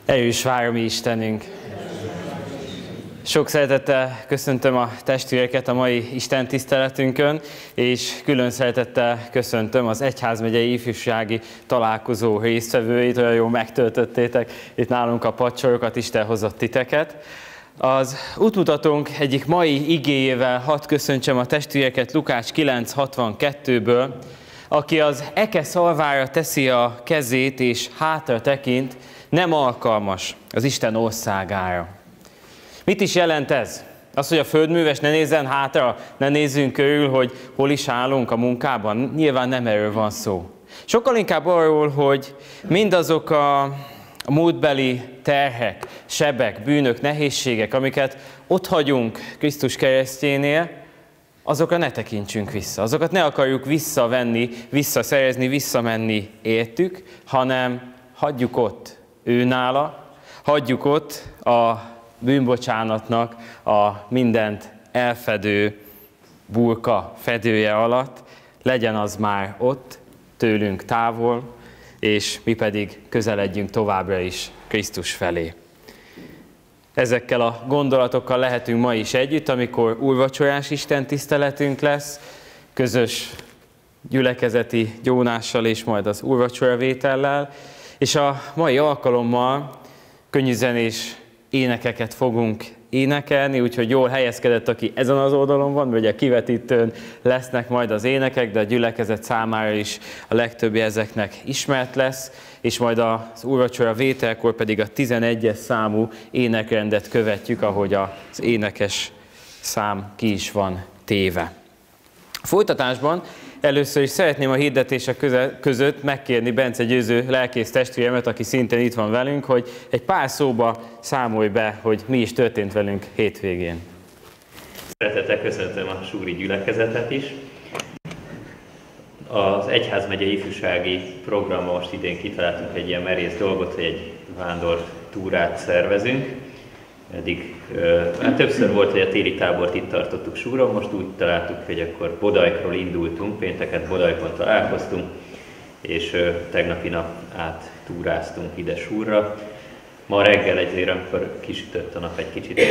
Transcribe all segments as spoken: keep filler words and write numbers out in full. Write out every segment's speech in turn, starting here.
Erős vár, mi Istenünk! Sok szeretettel köszöntöm a testvéreket a mai Isten tiszteletünkön, és külön szeretettel köszöntöm az Egyházmegyei Ifjúsági Találkozó résztvevőit, olyan jól megtöltöttétek itt nálunk a pacsorokat, Isten hozott titeket. Az útmutatónk egyik mai igéjével hadd köszöntsem a testvéreket Lukács kilenc hatvankettőből, aki az eke szalvára teszi a kezét és hátra tekint, nem alkalmas az Isten országára. Mit is jelent ez? Az, hogy a földműves ne nézzen hátra, ne nézzünk körül, hogy hol is állunk a munkában? Nyilván nem erről van szó. Sokkal inkább arról, hogy mindazok a, a múltbeli terhek, sebek, bűnök, nehézségek, amiket ott hagyunk Krisztus keresztjénél, azokra ne tekintsünk vissza. Azokat ne akarjuk visszavenni, visszaszerezni, visszamenni értük, hanem hagyjuk ott őnála, hagyjuk ott a bűnbocsánatnak a mindent elfedő burka fedője alatt, legyen az már ott, tőlünk távol, és mi pedig közeledjünk továbbra is Krisztus felé. Ezekkel a gondolatokkal lehetünk ma is együtt, amikor úrvacsorás Isten tiszteletünk lesz, közös gyülekezeti gyónással és majd az úrvacsoravétellel, és a mai alkalommal könnyűzenés énekeket fogunk énekelni, úgyhogy jól helyezkedett, aki ezen az oldalon van, vagy a kivetítőn lesznek majd az énekek, de a gyülekezet számára is a legtöbbi ezeknek ismert lesz, és majd az úrvacsora vételkor pedig a tizenegyes számú énekrendet követjük, ahogy az énekes szám ki is van téve. A folytatásban először is szeretném a hirdetések között megkérni Bence Győző lelkész testvéremet, aki szintén itt van velünk, hogy egy pár szóba számolj be, hogy mi is történt velünk hétvégén. Szeretettel köszöntöm a súri gyülekezetet is. Az Egyházmegyei Ifjúsági Programban most idén kitaláltunk egy ilyen merész dolgot, hogy egy vándor túrát szervezünk. Eddig hát többször volt, hogy a téli tábort itt tartottuk Súron, most úgy találtuk, hogy akkor Bodajkról indultunk, pénteket Bodajkon találkoztunk, és tegnapi nap át túráztunk ide Súrra. Ma reggel egyébként, amikor kisütött a nap, egy kicsit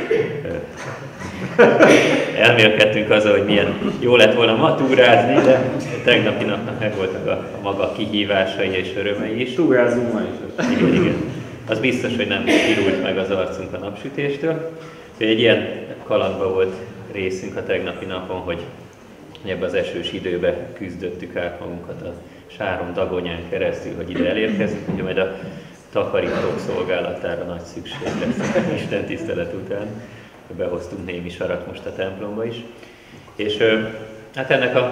elmélkedtünk azzal, hogy milyen jó lett volna ma túrázni, de tegnapi napnak megvoltak a, a maga kihívásai és örömei is. Túrázunk ma is. Igen, igen. Az biztos, hogy nem pirult meg az arcunk a napsütéstől. Egy ilyen kalandban volt részünk a tegnapi napon, hogy ebbe az esős időbe küzdöttük át magunkat a Sáron Dagonyán keresztül, hogy ide elérkezzünk, hogy majd a takarítók szolgálatára nagy szükség lesz Isten tisztelet után. Behoztunk némi sarat most a templomba is. És hát ennek a,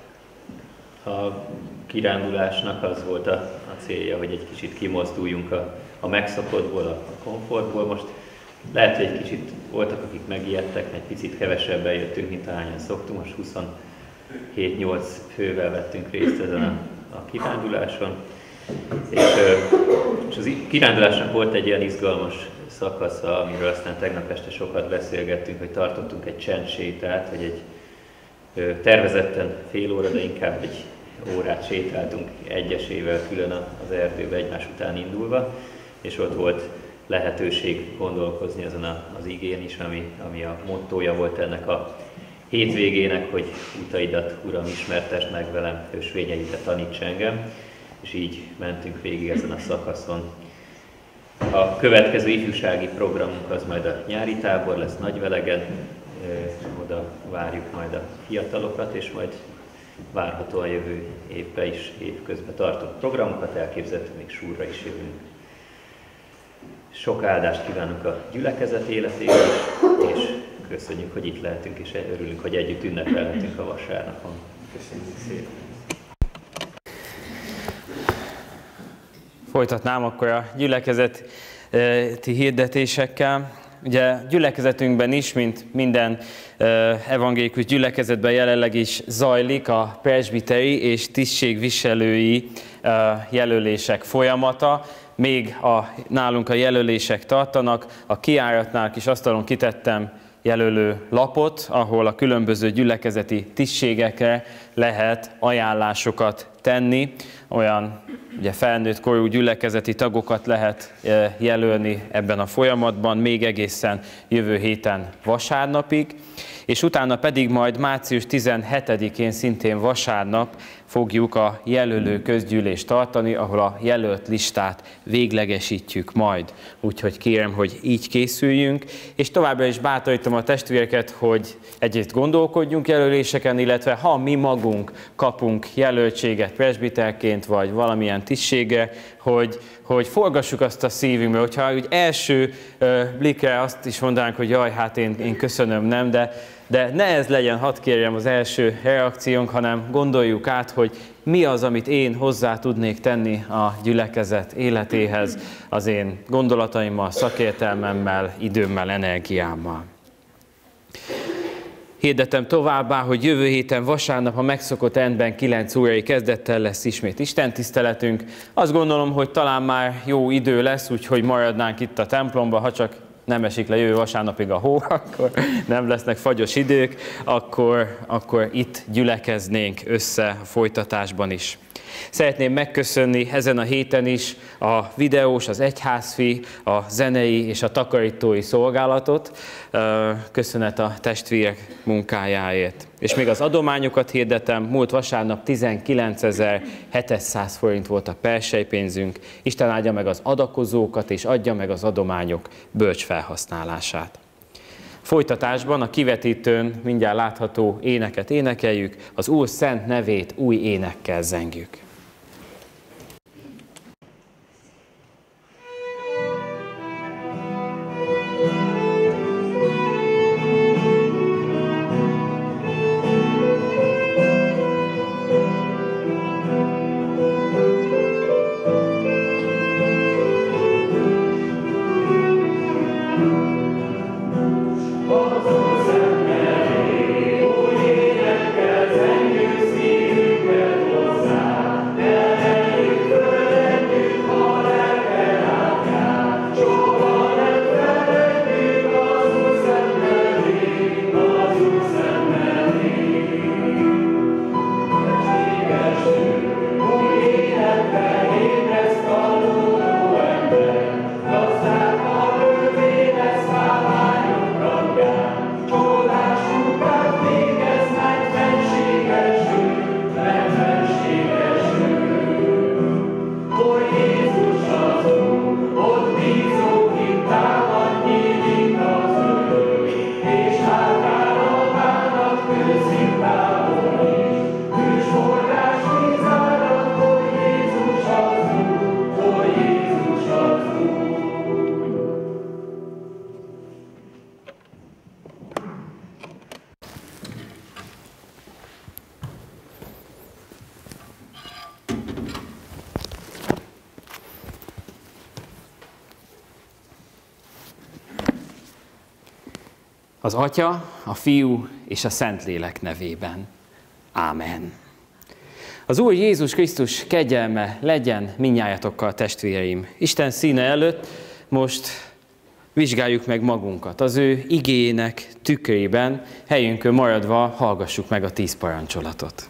a kirándulásnak az volt a, a célja, hogy egy kicsit kimozduljunk a, a megszokottból, a, a komfortból. Most lehet, hogy egy kicsit voltak, akik megijedtek, egy picit kevesebben jöttünk, mint ahányan szoktunk. Most huszonhét-nyolc fővel vettünk részt ezen a, a kiránduláson. És, és az kirándulásnak volt egy ilyen izgalmas szakasza, amiről aztán tegnap este sokat beszélgettünk, hogy tartottunk egy csendsétát, hogy egy tervezetten fél óra, de inkább egy órát sétáltunk egyesével külön az erdőbe egymás után indulva, és ott volt lehetőség gondolkozni ezen az igén is, ami, ami a mottója volt ennek a hétvégének, hogy utaidat, Uram, ismertesd meg velem, ösvényeidet taníts engem, és így mentünk végig ezen a szakaszon. A következő ifjúsági programunk az majd a nyári tábor lesz Nagyvelegen, oda várjuk majd a fiatalokat, és majd várhatóan jövő évben is évközben tartott programokat, elképzelhető még Súrra is jövünk. Sok áldást kívánunk a gyülekezet életéhez, és köszönjük, hogy itt lehetünk, és örülünk, hogy együtt ünnepelhetünk a vasárnapon. Köszönjük szépen! Folytatnám akkor a gyülekezeti hirdetésekkel. Ugye gyülekezetünkben is, mint minden evangélikus gyülekezetben jelenleg is zajlik a presbiteri és tisztségviselői jelölések folyamata. Még a, nálunk a jelölések tartanak, a kijáratnál is asztalon kitettem jelölő lapot, ahol a különböző gyülekezeti tisztségekre lehet ajánlásokat tenni, olyan ugye felnőtt korú gyülekezeti tagokat lehet jelölni ebben a folyamatban, még egészen jövő héten vasárnapig, és utána pedig majd március tizenhetedikén, szintén vasárnap fogjuk a jelölő közgyűlést tartani, ahol a jelölt listát véglegesítjük majd. Úgyhogy kérem, hogy így készüljünk, és továbbra is bátorítom a testvéreket, hogy egyrészt gondolkodjunk jelöléseken, illetve ha mi magunk kapunk jelöltséget presbiterként, vagy valamilyen tisztségre, hogy, hogy forgassuk azt a szívünkbe, hogyha úgy első uh, blikre azt is mondanánk, hogy jaj, hát én, én köszönöm, nem, de De ne ez legyen, hadd kérjem, az első reakciónk, hanem gondoljuk át, hogy mi az, amit én hozzá tudnék tenni a gyülekezet életéhez, az én gondolataimmal, szakértelmemmel, időmmel, energiámmal. Hirdetem továbbá, hogy jövő héten vasárnap a megszokott rendben kilenc órai kezdettel lesz ismét istentiszteletünk. Azt gondolom, hogy talán már jó idő lesz, úgyhogy maradnánk itt a templomba, ha csak nem esik le jövő vasárnapig a hó, akkor nem lesznek fagyos idők, akkor, akkor itt gyülekeznénk össze a folytatásban is. Szeretném megköszönni ezen a héten is a videós, az egyházfi, a zenei és a takarítói szolgálatot. Köszönet a testvérek munkájáért. És még az adományokat hirdetem, múlt vasárnap tizenkilencezer-hétszáz forint volt a perselypénzünk. Isten áldja meg az adakozókat és adja meg az adományok bölcs felhasználását. Folytatásban a kivetítőn mindjárt látható éneket énekeljük, az Úr szent nevét új énekkel zengjük. Az Atya, a Fiú és a Szentlélek nevében. Ámen. Az Úr Jézus Krisztus kegyelme legyen mindnyájatokkal, testvéreim. Isten színe előtt most vizsgáljuk meg magunkat. Az ő igének tükrében, helyünkön maradva hallgassuk meg a tíz parancsolatot.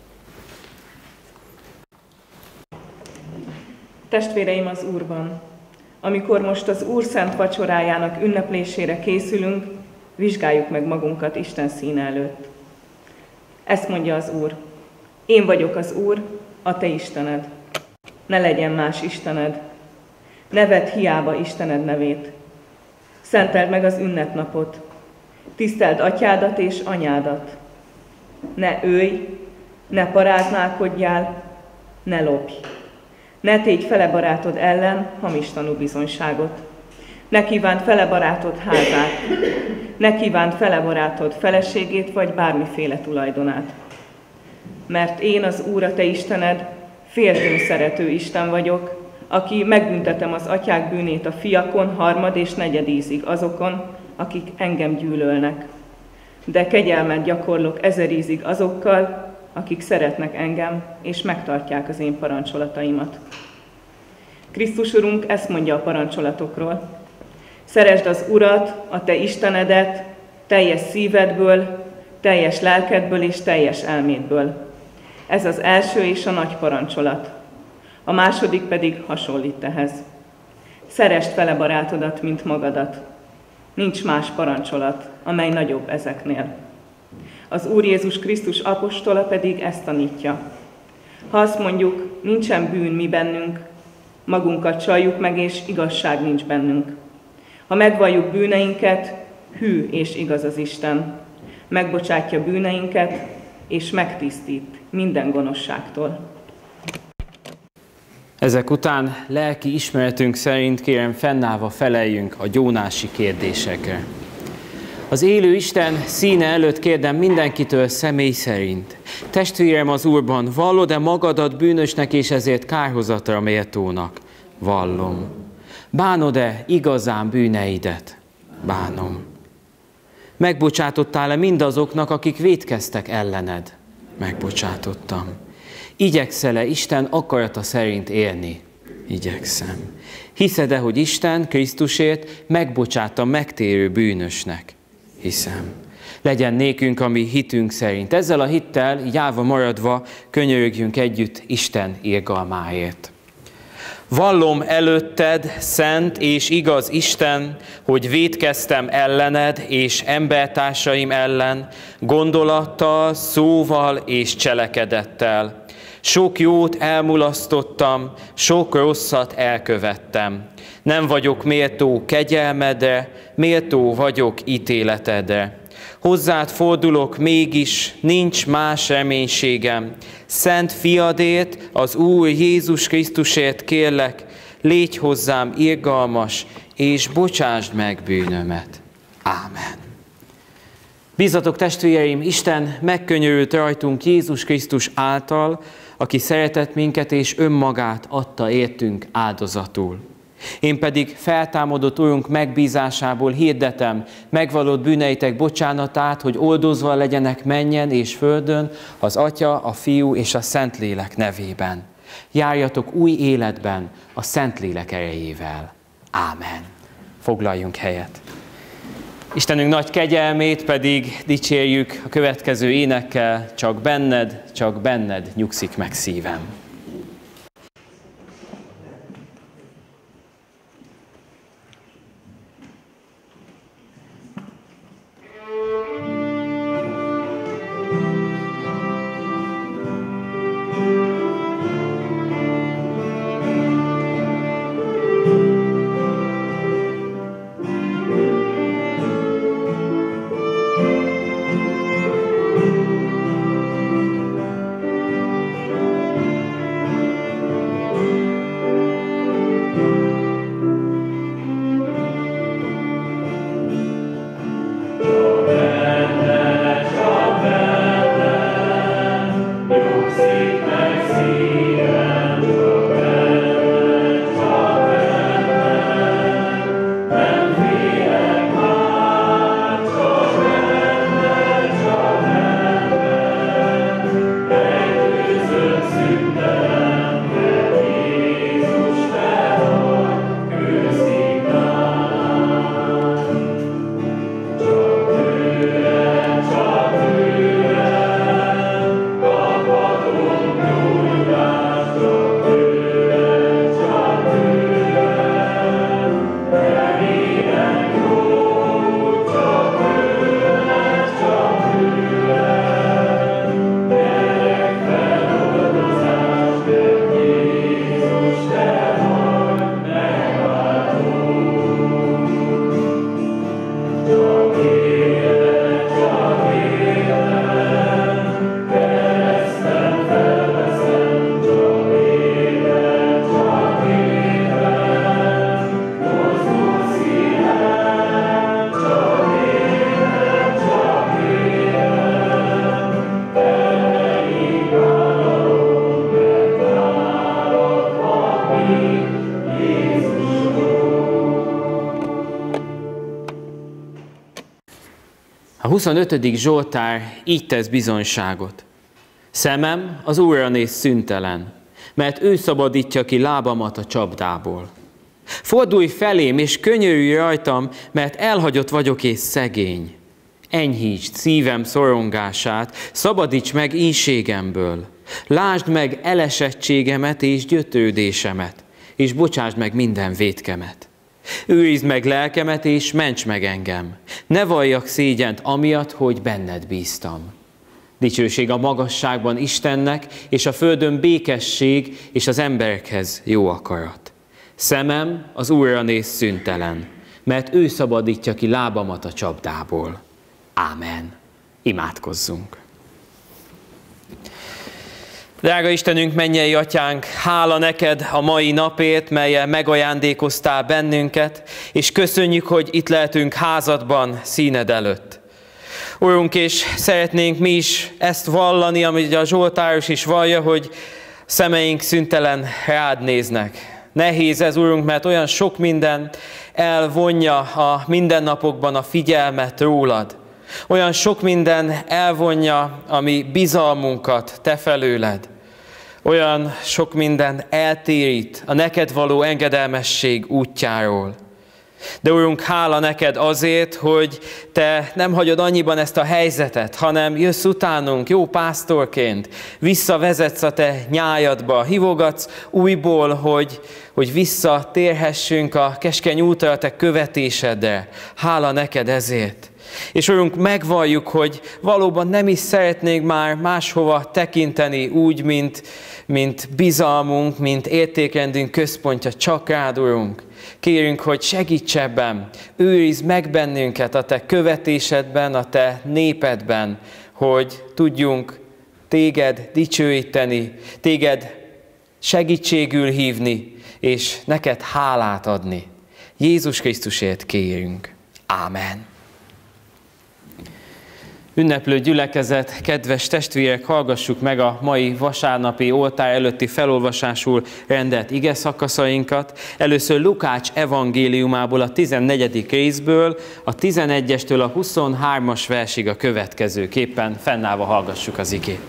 Testvéreim az Úrban, amikor most az Úr szent vacsorájának ünneplésére készülünk, vizsgáljuk meg magunkat Isten színe előtt. Ezt mondja az Úr: én vagyok az Úr, a te Istened. Ne legyen más Istened. Ne vedd hiába Istened nevét. Szenteld meg az ünnepnapot. Tiszteld atyádat és anyádat. Ne ölj, ne paráználkodjál, ne lopj. Ne tégy fele barátod ellen hamis tanúbizonyságot. Ne kívánd fele barátod házát. Ne kívánd fele barátod feleségét vagy bármiféle tulajdonát. Mert én, az Úr, a te Istened, féltőn szerető Isten vagyok, aki megbüntetem az atyák bűnét a fiakon harmad és negyed ízig azokon, akik engem gyűlölnek. De kegyelmet gyakorlok ezer ízig azokkal, akik szeretnek engem, és megtartják az én parancsolataimat. Krisztus Urunk ezt mondja a parancsolatokról: szeresd az Urat, a te Istenedet, teljes szívedből, teljes lelkedből és teljes elmédből. Ez az első és a nagy parancsolat. A második pedig hasonlít ehhez. Szeresd fele barátodat, mint magadat. Nincs más parancsolat, amely nagyobb ezeknél. Az Úr Jézus Krisztus apostola pedig ezt tanítja. Ha azt mondjuk, nincsen bűn mi bennünk, magunkat csaljuk meg, és igazság nincs bennünk. Ha megvalljuk bűneinket, hű és igaz az Isten, megbocsátja bűneinket, és megtisztít minden gonoszságtól. Ezek után lelki ismeretünk szerint kérem fennállva feleljünk a gyónási kérdésekre. Az élő Isten színe előtt kérdem mindenkitől személy szerint. Testvérem az Úrban, vallod-e magadat bűnösnek és ezért kárhozatra méltónak? Vallom. Bánod-e igazán bűneidet? Bánom. Megbocsátottál-e mindazoknak, akik vétkeztek ellened? Megbocsátottam. Igyekszel-e Isten akarata szerint élni? Igyekszem. Hiszed-e, hogy Isten Krisztusért megbocsátta megtérő bűnösnek? Hiszem. Legyen nékünk a mi hitünk szerint. Ezzel a hittel, így állva maradva, könyörögjünk együtt Isten irgalmáért. Vallom előtted, szent és igaz Isten, hogy vétkeztem ellened és embertársaim ellen, gondolattal, szóval és cselekedettel. Sok jót elmulasztottam, sok rosszat elkövettem. Nem vagyok méltó kegyelmedre, méltó vagyok ítéletedre. Hozzád fordulok mégis, nincs más reménységem. Szent fiadért, az Úr Jézus Krisztusért kérlek, légy hozzám irgalmas, és bocsásd meg bűnömet. Ámen. Bízzatok testvéreim, Isten megkönyörült rajtunk Jézus Krisztus által, aki szeretett minket és önmagát adta értünk áldozatul. Én pedig feltámadott Urunk megbízásából hirdetem megvallott bűneitek bocsánatát, hogy oldozva legyenek mennyen és földön az Atya, a Fiú és a Szentlélek nevében. Járjatok új életben a Szentlélek erejével. Ámen. Foglaljunk helyet. Istenünk nagy kegyelmét pedig dicsérjük a következő énekkel, csak benned, csak benned nyugszik meg szívem. A huszonötödik Zsoltár így tesz bizonyságot. Szemem az Úrra néz szüntelen, mert ő szabadítja ki lábamat a csapdából. Fordulj felém, és könyörülj rajtam, mert elhagyott vagyok és szegény. Enyhítsd szívem szorongását, szabadíts meg ínségemből. Lásd meg elesettségemet és gyötrődésemet, és bocsásd meg minden vétkemet. Őrizd meg lelkemet, és ments meg engem. Ne valljak szégyent amiatt, hogy benned bíztam. Dicsőség a magasságban Istennek, és a földön békesség, és az emberekhez jó akarat. Szemem az Úrra néz szüntelen, mert ő szabadítja ki lábamat a csapdából. Ámen. Imádkozzunk. Drága Istenünk, mennyei Atyánk, hála neked a mai napért, mellyel megajándékoztál bennünket, és köszönjük, hogy itt lehetünk házadban, színed előtt. Urunk, és szeretnénk mi is ezt vallani, amit a Zsoltáros is vallja, hogy szemeink szüntelen rád néznek. Nehéz ez, Urunk, mert olyan sok minden elvonja a mindennapokban a figyelmet rólad. Olyan sok minden elvonja a mi bizalmunkat te felőled. Olyan sok minden eltérít a neked való engedelmesség útjáról. De Urunk, hála neked azért, hogy te nem hagyod annyiban ezt a helyzetet, hanem jössz utánunk jó pásztorként, visszavezetsz a te nyájadba, hívogatsz újból, hogy, hogy visszatérhessünk a keskeny útra a te követésedre. Hála neked ezért. És Urunk, megvalljuk, hogy valóban nem is szeretnénk már máshova tekinteni úgy, mint, mint bizalmunk, mint értékrendünk központja, csak rád, Urunk. Kérünk, hogy segíts ebben, őrizd meg bennünket a te követésedben, a te népedben, hogy tudjunk téged dicsőíteni, téged segítségül hívni, és neked hálát adni. Jézus Krisztusért kérünk. Ámen. Ünneplő gyülekezet, kedves testvérek, hallgassuk meg a mai vasárnapi oltár előtti felolvasásul rendelt ige szakaszainkat. Először Lukács evangéliumából, a tizennegyedik részből, a tizenegyestől a huszonhármas versig a következőképpen. Fennállva hallgassuk az igét.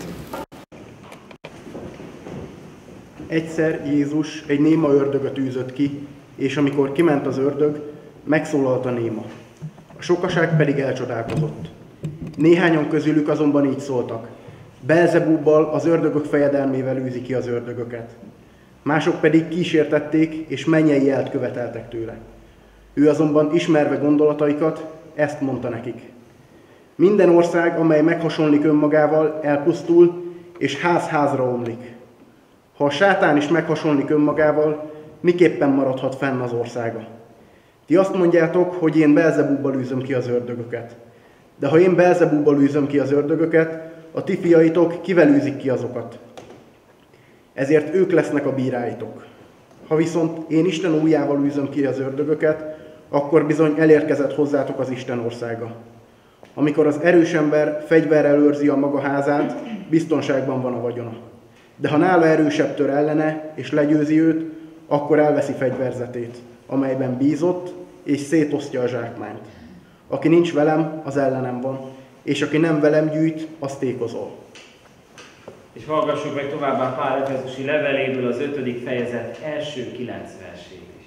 Egyszer Jézus egy néma ördögöt űzött ki, és amikor kiment az ördög, megszólalt a néma. A sokaság pedig elcsodálkozott. Néhányan közülük azonban így szóltak: Belzebubbal, az ördögök fejedelmével űzi ki az ördögöket. Mások pedig kísértették, és mennyei jelt követeltek tőle. Ő azonban ismerve gondolataikat, ezt mondta nekik: Minden ország, amely meghasonlik önmagával, elpusztul, és ház-házra omlik. Ha a sátán is meghasonlik önmagával, miképpen maradhat fenn az országa? Ti azt mondjátok, hogy én Belzebubbal űzöm ki az ördögöket. De ha én Belzebubbal űzöm ki az ördögöket, a ti fiaitok kivel űzik ki azokat? Ezért ők lesznek a bíráitok. Ha viszont én Isten ujjával űzöm ki az ördögöket, akkor bizony elérkezett hozzátok az Isten országa. Amikor az erős ember fegyverrel őrzi a maga házát, biztonságban van a vagyona. De ha nála erősebb tör ellene, és legyőzi őt, akkor elveszi fegyverzetét, amelyben bízott, és szétosztja a zsákmányt. Aki nincs velem, az ellenem van, és aki nem velem gyűjt, az tékozol. És hallgassuk meg továbbá Pál efezusi leveléből az ötödik fejezet első kilenc versét is.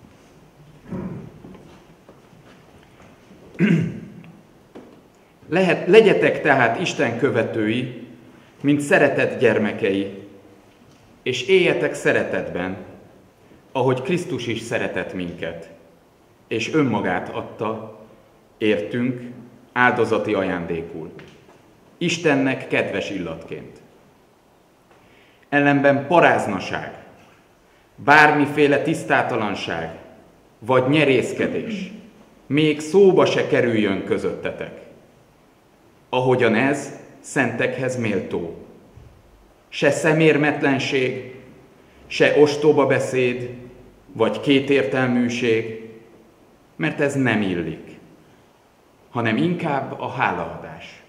Lehet, legyetek tehát Isten követői, mint szeretett gyermekei, és éljetek szeretetben, ahogy Krisztus is szeretett minket, és önmagát adta, értünk, áldozati ajándékul, Istennek kedves illatként. Ellenben paráznaság, bármiféle tisztátalanság, vagy nyerészkedés, még szóba se kerüljön közöttetek. Ahogyan ez szentekhez méltó. Se szemérmetlenség, se ostoba beszéd, vagy kétértelműség, mert ez nem illik, hanem inkább a hálaadás.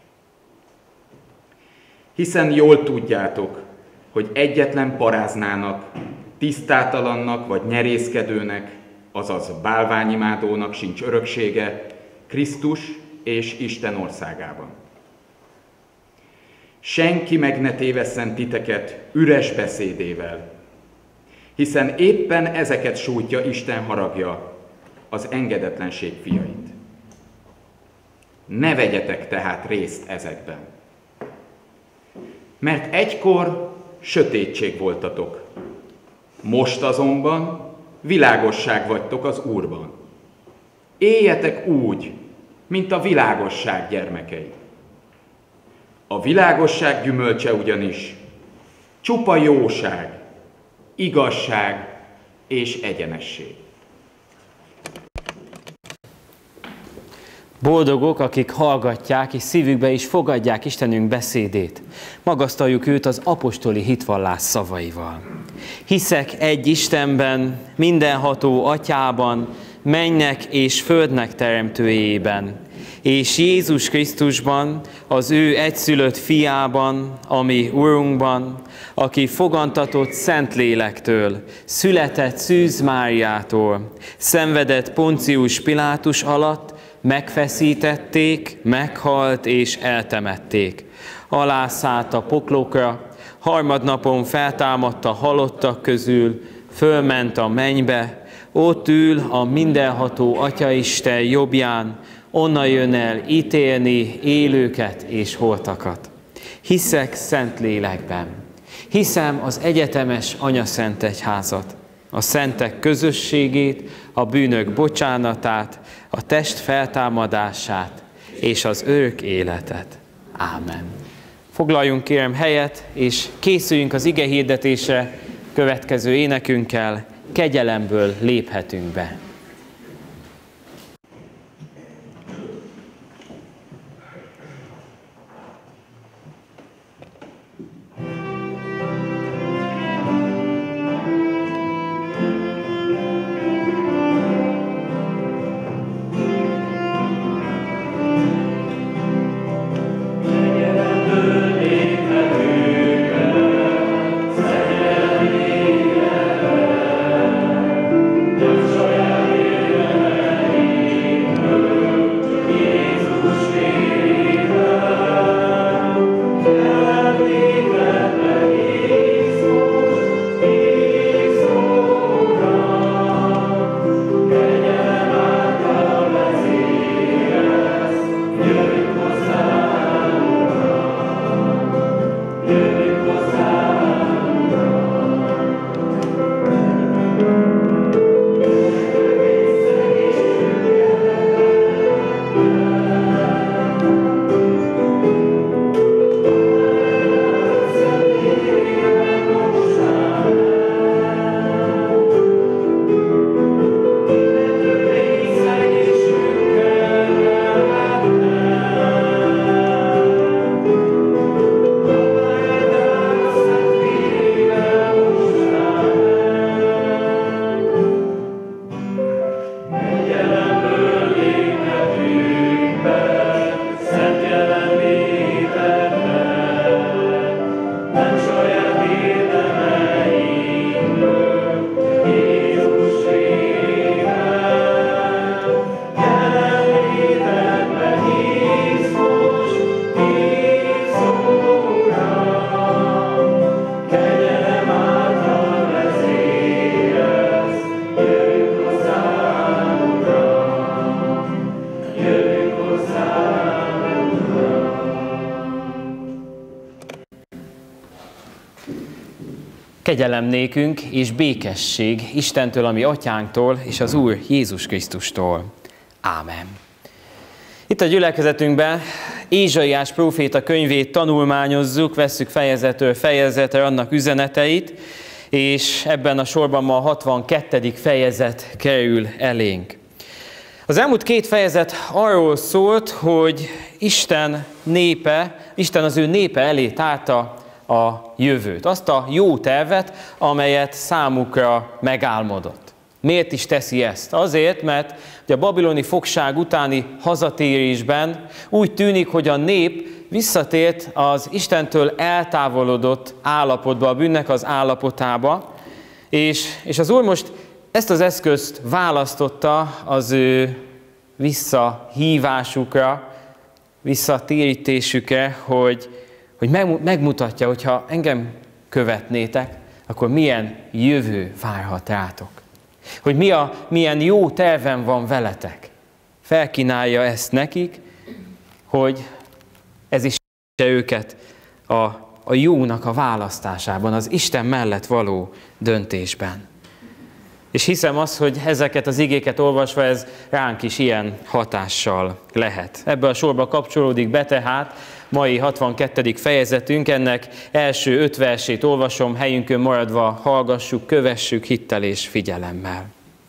Hiszen jól tudjátok, hogy egyetlen paráznának, tisztátalannak vagy nyerészkedőnek, azaz bálványimádónak sincs öröksége Krisztus és Isten országában. Senki meg ne tévesszen titeket üres beszédével, hiszen éppen ezeket sújtja Isten haragja, az engedetlenség fiait. Ne vegyetek tehát részt ezekben. Mert egykor sötétség voltatok, most azonban világosság vagytok az Úrban. Éljetek úgy, mint a világosság gyermekei. A világosság gyümölcse ugyanis csupa jóság, igazság és egyenesség. Boldogok, akik hallgatják és szívükbe is fogadják Istenünk beszédét. Magasztaljuk őt az apostoli hitvallás szavaival. Hiszek egy Istenben, mindenható Atyában, mennek és földnek teremtőjében, és Jézus Krisztusban, az ő egyszülött fiában, ami Urunkban, aki fogantatott Szentlélektől, született Szűz Máriától, szenvedett Poncius Pilátus alatt, megfeszítették, meghalt és eltemették. Alászállt a poklokra, harmadnapon feltámadt a halottak közül, fölment a mennybe, ott ül a mindenható Atyaisten jobbján, onnan jön el ítélni élőket és holtakat. Hiszek Szentlélekben. Hiszem az egyetemes Anyaszent Egyházat, a szentek közösségét, a bűnök bocsánatát, a test feltámadását és az örök életet. Ámen. Foglaljunk kérem helyet, és készüljünk az ige hirdetésre következő énekünkkel, kegyelemből léphetünk be. Kegyelem nékünk és békesség Istentől, ami Atyánktól, és az Úr Jézus Krisztustól. Ámen. Itt a gyülekezetünkben Ézsaiás próféta könyvét tanulmányozzuk, vesszük fejezetről fejezetre annak üzeneteit, és ebben a sorban ma a hatvankettedik fejezet kerül elénk. Az elmúlt két fejezet arról szólt, hogy Isten népe, Isten az ő népe elé tárta a jövőt, azt a jó tervet, amelyet számukra megálmodott. Miért is teszi ezt? Azért, mert a babiloni fogság utáni hazatérésben úgy tűnik, hogy a nép visszatért az Istentől eltávolodott állapotba, a bűnnek az állapotába, és, és az Úr most ezt az eszközt választotta az ő visszahívásukra, visszatérítésükre, hogy, hogy megmutatja, hogy ha engem követnétek, akkor milyen jövő várhat rátok. Hogy mi a, milyen jó tervem van veletek. Felkínálja ezt nekik, hogy ez is őket a a jónak a választásában, az Isten mellett való döntésben. És hiszem azt, hogy ezeket az igéket olvasva ez ránk is ilyen hatással lehet. Ebbe a sorba kapcsolódik be tehát mai hatvankettedik fejezetünk, ennek első öt versét olvasom, helyünkön maradva hallgassuk, kövessük hittel és figyelemmel.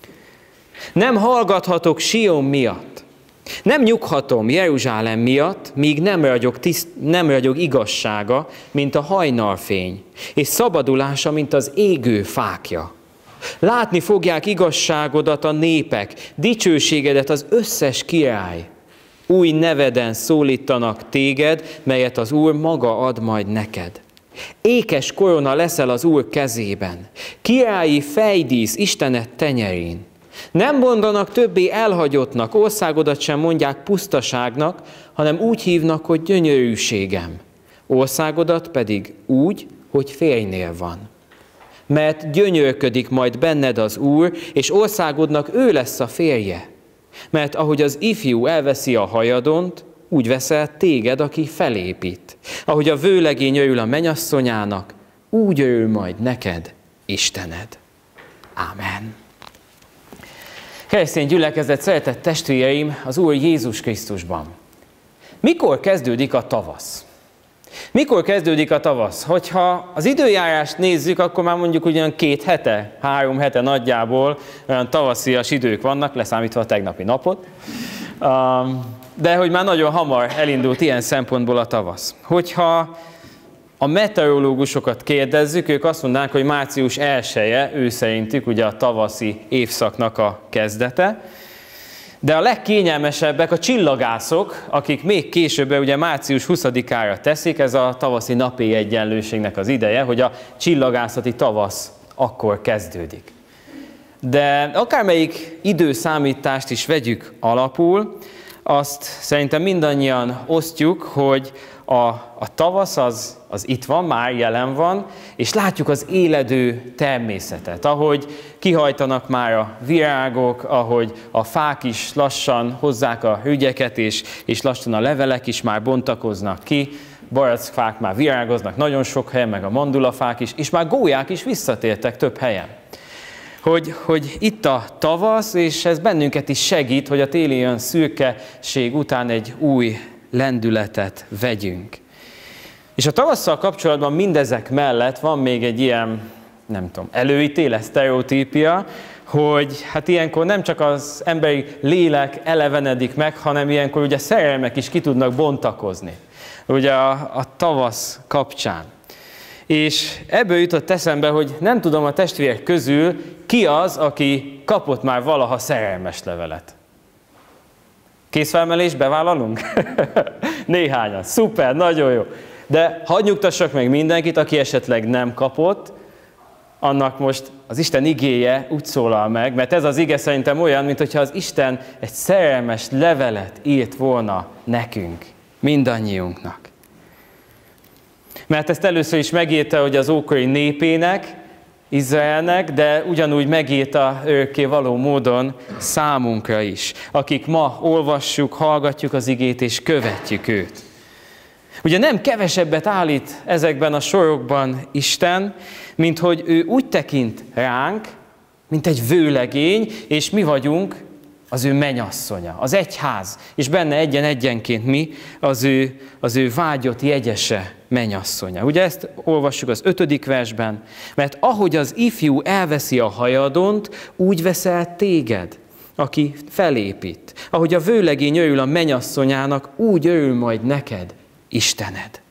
Nem hallgathatok Sion miatt, nem nyughatom Jeruzsálem miatt, míg nem ragyog, tiszt, nem ragyog igazsága, mint a hajnalfény, és szabadulása, mint az égő fákja. Látni fogják igazságodat a népek, dicsőségedet az összes király. Új neveden szólítanak téged, melyet az Úr maga ad majd neked. Ékes korona leszel az Úr kezében, királyi fejdísz Istenet tenyerén. Nem mondanak többé elhagyottnak, országodat sem mondják pusztaságnak, hanem úgy hívnak, hogy gyönyörűségem. Országodat pedig úgy, hogy férjnél van. Mert gyönyörködik majd benned az Úr, és országodnak ő lesz a férje. Mert ahogy az ifjú elveszi a hajadont, úgy veszel téged, aki felépít. Ahogy a vőlegény örül a mennyasszonyának, úgy örül majd neked Istened. Ámen. Keresztény gyülekezet, szeretett testvéreim az Úr Jézus Krisztusban. Mikor kezdődik a tavasz? Mikor kezdődik a tavasz? Hogyha az időjárást nézzük, akkor már mondjuk ugyan két hete, három hete nagyjából olyan tavaszias idők vannak, leszámítva a tegnapi napot. De hogy már nagyon hamar elindult ilyen szempontból a tavasz. Hogyha a meteorológusokat kérdezzük, ők azt mondanák, hogy március elseje, ő szerintük ugye a tavaszi évszaknak a kezdete. De a legkényelmesebbek a csillagászok, akik még később ugye március huszadikára teszik, ez a tavaszi napi egyenlőségnek az ideje, hogy a csillagászati tavasz akkor kezdődik. De akármelyik időszámítást is vegyük alapul, azt szerintem mindannyian osztjuk, hogy a, a tavasz az, az itt van, már jelen van, és látjuk az éledő természetet, ahogy kihajtanak már a virágok, ahogy a fák is lassan hozzák a hügyeket, és, és lassan a levelek is már bontakoznak ki, barackfák már virágoznak nagyon sok helyen, meg a mandulafák is, és már gólyák is visszatértek több helyen. Hogy, hogy itt a tavasz, és ez bennünket is segít, hogy a téli olyan szürkeség után egy új lendületet vegyünk. És a tavasszal kapcsolatban mindezek mellett van még egy ilyen, nem tudom, előítélet, sztereotípia, hogy hát ilyenkor nem csak az emberi lélek elevenedik meg, hanem ilyenkor ugye szerelmek is ki tudnak bontakozni. Ugye a, a tavasz kapcsán. És ebből jutott eszembe, hogy nem tudom a testvérek közül ki az, aki kapott már valaha szerelmes levelet. Készfelmelés, bevállalunk? Néhányan. Szuper, nagyon jó. De hadd nyugtassak meg mindenkit, aki esetleg nem kapott, annak most az Isten igéje úgy szólal meg, mert ez az ige szerintem olyan, mintha az Isten egy szerelmes levelet írt volna nekünk, mindannyiunknak. Mert ezt először is megírta, hogy az ókori népének, Izraelnek, de ugyanúgy megírta örökké való módon számunkra is, akik ma olvassuk, hallgatjuk az igét és követjük őt. Ugye nem kevesebbet állít ezekben a sorokban Isten, mint hogy ő úgy tekint ránk, mint egy vőlegény, és mi vagyunk az ő mennyasszonya, az egyház, és benne egyen-egyenként mi az ő, az ő vágyott jegyese mennyasszonya. Ugye ezt olvassuk az ötödik versben, mert ahogy az ifjú elveszi a hajadont, úgy veszel téged, aki felépít. Ahogy a vőlegény örül a mennyasszonyának, úgy örül majd neked Istened.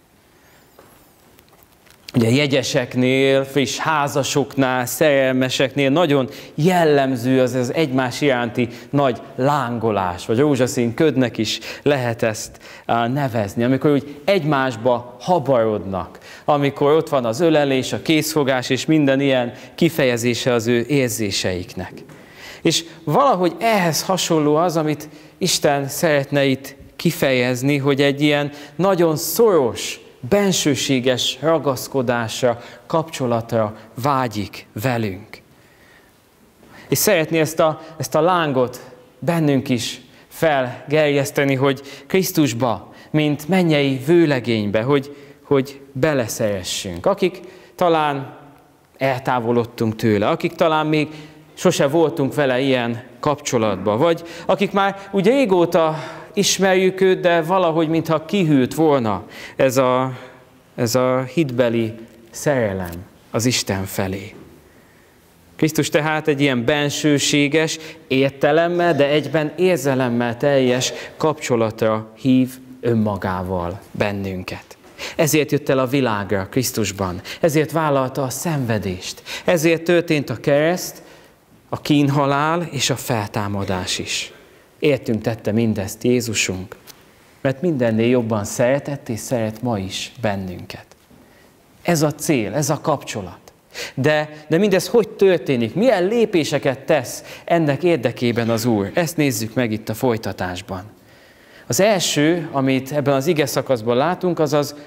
Ugye jegyeseknél, friss házasoknál, szerelmeseknél nagyon jellemző az az egymás iránti nagy lángolás, vagy rózsaszín ködnek is lehet ezt nevezni, amikor úgy egymásba habarodnak, amikor ott van az ölelés, a készfogás és minden ilyen kifejezése az ő érzéseiknek. És valahogy ehhez hasonló az, amit Isten szeretne itt kifejezni, hogy egy ilyen nagyon szoros, bensőséges ragaszkodásra, kapcsolatra vágyik velünk. És szeretné ezt a, ezt a lángot bennünk is felgerjeszteni, hogy Krisztusba, mint mennyei vőlegénybe, hogy, hogy beleszeressünk. Akik talán eltávolodtunk tőle, akik talán még sose voltunk vele ilyen kapcsolatban, vagy akik már ugye régóta ismerjük őt, de valahogy mintha kihűlt volna ez a, ez a hitbeli szerelem az Isten felé. Krisztus tehát egy ilyen bensőséges, értelemmel, de egyben érzelemmel teljes kapcsolatra hív önmagával bennünket. Ezért jött el a világra Krisztusban, ezért vállalta a szenvedést, ezért történt a kereszt, a kínhalál és a feltámadás is. Értünk tette mindezt Jézusunk, mert mindennél jobban szeretett és szeret ma is bennünket. Ez a cél, ez a kapcsolat. De, de mindez hogy történik? Milyen lépéseket tesz ennek érdekében az Úr? Ezt nézzük meg itt a folytatásban. Az első, amit ebben az ige szakaszban látunk, az az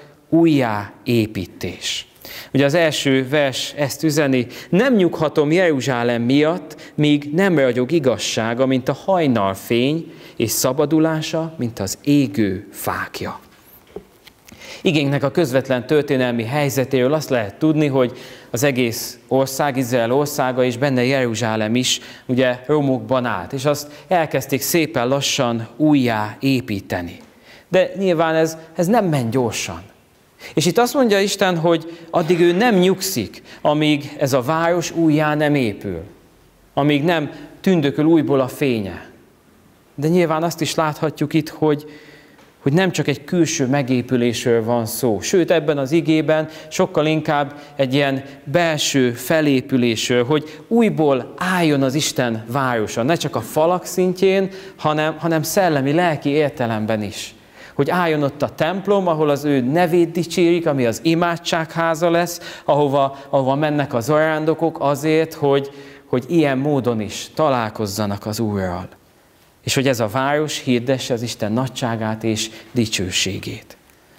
újjáépítés. Ugye az első vers ezt üzeni, nem nyughatom Jeruzsálem miatt, míg nem ragyog igazsága, mint a hajnalfény, és szabadulása, mint az égő fákja. Igénknek a közvetlen történelmi helyzetéről azt lehet tudni, hogy az egész ország, Izrael országa és benne Jeruzsálem is ugye romokban állt, és azt elkezdték szépen lassan újjá építeni. De nyilván ez, ez nem ment gyorsan. És itt azt mondja Isten, hogy addig ő nem nyugszik, amíg ez a város újjá nem épül, amíg nem tündököl újból a fénye. De nyilván azt is láthatjuk itt, hogy hogy nem csak egy külső megépülésről van szó. Sőt, ebben az igében sokkal inkább egy ilyen belső felépülésről, hogy újból álljon az Isten városa, ne csak a falak szintjén, hanem, hanem szellemi, lelki értelemben is. Hogy álljon ott a templom, ahol az ő nevét dicsérik, ami az imádságháza lesz, ahova, ahova mennek az arándokok azért, hogy, hogy ilyen módon is találkozzanak az Úrral. És hogy ez a város hirdesse az Isten nagyságát és dicsőségét.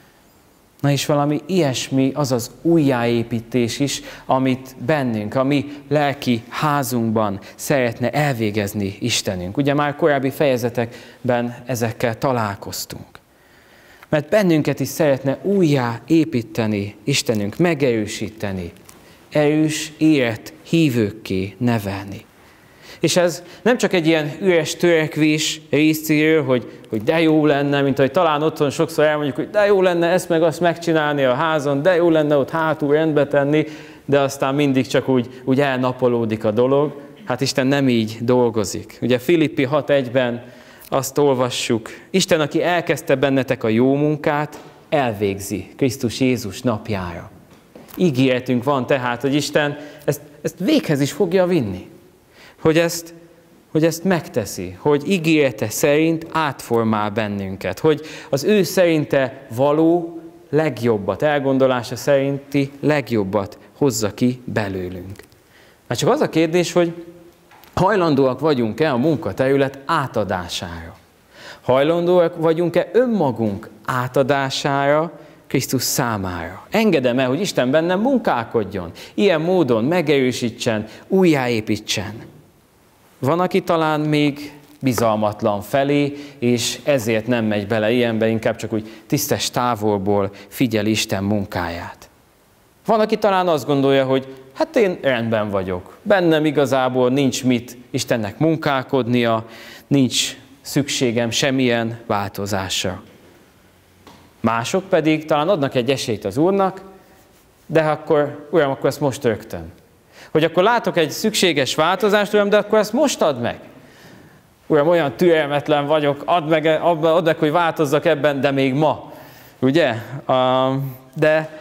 Na és valami ilyesmi, az az újjáépítés is, amit bennünk, a mi lelki házunkban szeretne elvégezni Istenünk. Ugye már korábbi fejezetekben ezekkel találkoztunk. Mert bennünket is szeretne újjáépíteni Istenünk, megerősíteni, erős, érett hívőkké nevelni. És ez nem csak egy ilyen üres törekvés részéről, hogy, hogy de jó lenne, mint ahogy talán otthon sokszor elmondjuk, hogy de jó lenne ezt meg azt megcsinálni a házon, de jó lenne ott hátul rendbe tenni, de aztán mindig csak úgy, úgy elnapolódik a dolog. Hát Isten nem így dolgozik. Ugye Filippi hat egyben azt olvassuk, Isten, aki elkezdte bennetek a jó munkát, elvégzi Krisztus Jézus napjára. Ígéretünk van tehát, hogy Isten ezt, ezt véghez is fogja vinni. Hogy ezt, hogy ezt megteszi, hogy ígérete szerint átformál bennünket, hogy az ő szerinte való legjobbat, elgondolása szerinti legjobbat hozza ki belőlünk. Már csak az a kérdés, hogy hajlandóak vagyunk-e a munkaterület átadására? Hajlandóak vagyunk-e önmagunk átadására Krisztus számára? Engedem-e, hogy Isten bennem munkálkodjon, ilyen módon megerősítsen, újjáépítsen? Van, aki talán még bizalmatlan felé, és ezért nem megy bele ilyenbe, inkább csak úgy tisztes távolból figyel Isten munkáját. Van, aki talán azt gondolja, hogy hát én rendben vagyok, bennem igazából nincs mit Istennek munkálkodnia, nincs szükségem semmilyen változásra. Mások pedig talán adnak egy esélyt az Úrnak, de akkor, Uram, akkor ezt most rögtön. Hogy akkor látok egy szükséges változást, Uram, de akkor ezt most add meg. Uram, olyan türelmetlen vagyok, add meg, add meg, hogy változzak ebben, de még ma. Ugye? De,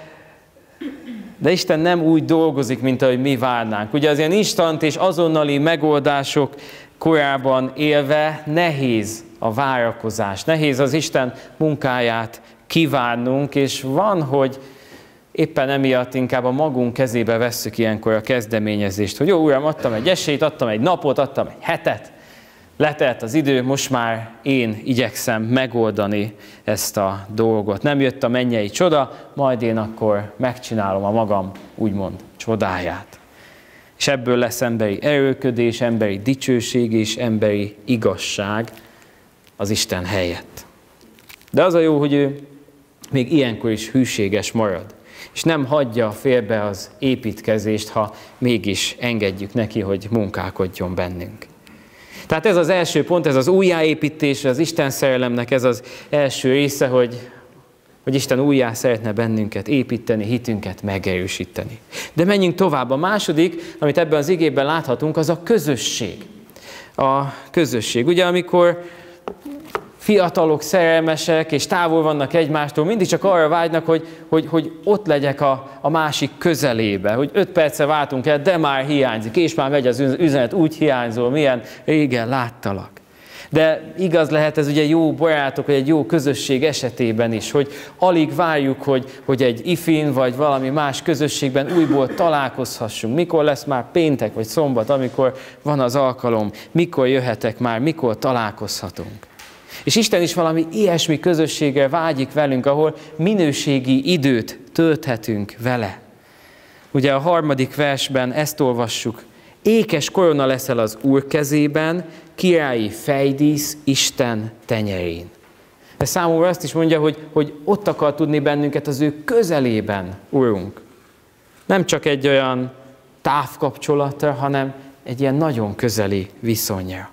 de Isten nem úgy dolgozik, mint ahogy mi várnánk. Ugye az ilyen instant és azonnali megoldások korában élve nehéz a várakozás, nehéz az Isten munkáját kivárnunk, és van, hogy éppen emiatt inkább a magunk kezébe vesszük ilyenkor a kezdeményezést, hogy jó, Uram, adtam egy esélyt, adtam egy napot, adtam egy hetet, letelt az idő, most már én igyekszem megoldani ezt a dolgot. Nem jött a mennyei csoda, majd én akkor megcsinálom a magam, úgymond, csodáját. És ebből lesz emberi erőködés, emberi dicsőség és emberi igazság az Isten helyett. De az a jó, hogy ő még ilyenkor is hűséges marad. És nem hagyja félbe az építkezést, ha mégis engedjük neki, hogy munkálkodjon bennünk. Tehát ez az első pont, ez az újjáépítés, az Isten szerelemnek ez az első része, hogy, hogy Isten újjá szeretne bennünket építeni, hitünket megerősíteni. De menjünk tovább. A második, amit ebben az igében láthatunk, az a közösség. A közösség. Ugye amikor fiatalok, szerelmesek és távol vannak egymástól, mindig csak arra vágynak, hogy, hogy, hogy ott legyek a, a másik közelébe, hogy öt perce váltunk el, de már hiányzik, és már megy az üzenet, úgy hiányzol, milyen régen láttalak. De igaz lehet ez ugye jó barátok, vagy egy jó közösség esetében is, hogy alig várjuk, hogy, hogy egy ifin, vagy valami más közösségben újból találkozhassunk. Mikor lesz már péntek, vagy szombat, amikor van az alkalom, mikor jöhetek már, mikor találkozhatunk. És Isten is valami ilyesmi közösséggel vágyik velünk, ahol minőségi időt tölthetünk vele. Ugye a harmadik versben ezt olvassuk. Ékes korona leszel az Úr kezében, királyi fejdísz Isten tenyerén. De számomra azt is mondja, hogy, hogy ott akar tudni bennünket az ő közelében, Urunk. Nem csak egy olyan távkapcsolatra, hanem egy ilyen nagyon közeli viszonyra.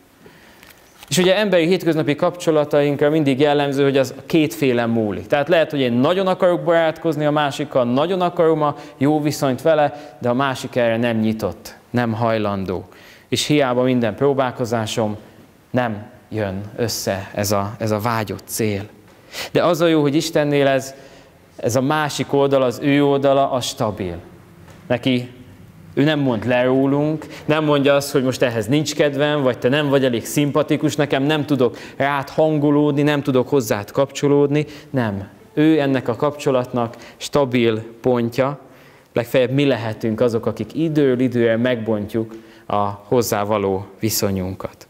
És ugye emberi hétköznapi kapcsolatainkra mindig jellemző, hogy az kétféle múlik. Tehát lehet, hogy én nagyon akarok barátkozni a másikkal, nagyon akarom a jó viszonyt vele, de a másik erre nem nyitott, nem hajlandó. És hiába minden próbálkozásom nem jön össze ez a, ez a vágyott cél. De az a jó, hogy Istennél ez, ez a másik oldal, az ő oldala, az stabil. Neki Ő nem mond le rólunk, nem mondja azt, hogy most ehhez nincs kedvem, vagy te nem vagy elég szimpatikus nekem, nem tudok rád hangolódni, nem tudok hozzád kapcsolódni. Nem. Ő ennek a kapcsolatnak stabil pontja. Legfeljebb mi lehetünk azok, akik időről időre megbontjuk a hozzávaló viszonyunkat.